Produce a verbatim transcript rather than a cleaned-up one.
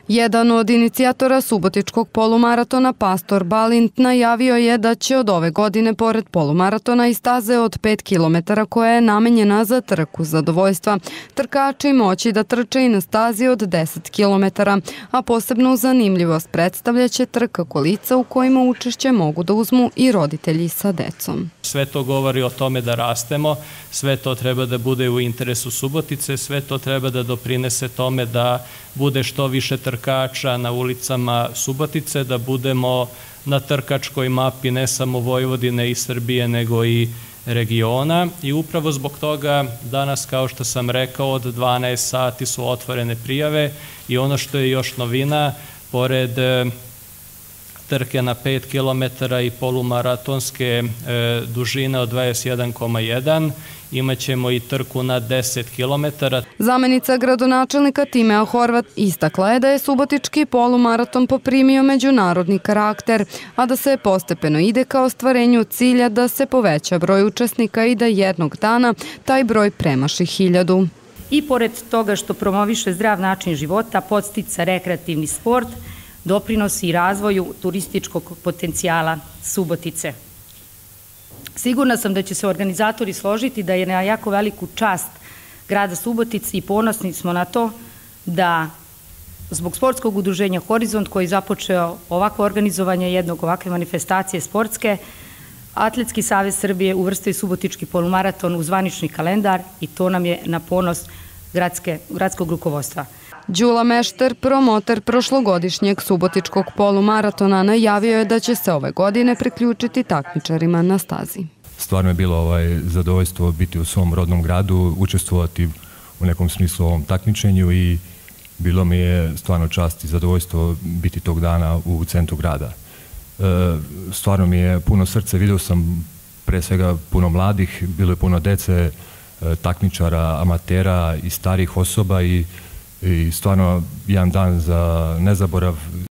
Jedan od inicijatora subotičkog polumaratona, Pastor Balint, najavio je da će od ove godine pored polumaratona i staze od pet kilometara koja je namenjena za trku zadovoljstva, trkači moći da trče i na stazi od deset kilometara, a posebnu zanimljivost predstavljaće trka kolica u kojima učešće mogu da uzmu i roditelji sa decom. Sve to govori o tome da rastemo, sve to treba da bude u interesu Subotice, sve to treba da doprinese tome da bude što više trkača na ulicama Subotice, da budemo na trkačkoj mapi ne samo Vojvodine i Srbije, nego i regiona. I upravo zbog toga danas, kao što sam rekao, od dvanaest sati su otvorene prijave i ono što je još novina, pored trke na pet kilometara i polumaratonske dužine od dvadeset jedan zarez jedan, imaćemo i trku na deset kilometara. Zamenica gradonačelnika Timea Horvat istakla je da je subotički polumaraton poprimio međunarodni karakter, a da se postepeno ide ka ostvarenju cilja da se poveća broj učesnika i da jednog dana taj broj premaši hiljadu. I pored toga što promoviše zdrav način života, podstica rekreativni sport, doprinosi i razvoju turističkog potencijala Subotice. Sigurna sam da će se organizatori složiti da je na jako veliku čast grada Subotice i ponosni smo na to da zbog sportskog udruženja Horizont, koji je započeo ovako organizovanje jednog ovakve manifestacije sportske, Atletski savez Srbije uvrstio subotički polumaraton u zvanični kalendar i to nam je na ponos gradskog rukovodstva. Đula Mešter, promoter prošlogodišnjeg subotičkog polumaratona, najavio je da će se ove godine priključiti takmičarima na stazi. Stvarno je bilo zadovoljstvo biti u svom rodnom gradu, učestvovati u nekom smislu u ovom takmičenju i bilo mi je stvarno čast i zadovoljstvo biti tog dana u centru grada. Stvarno mi je puno srce, vidio sam pre svega puno mladih, bilo je puno dece, takmičara, amatera i starih osoba i I stvarno jedan dan za nezaborav.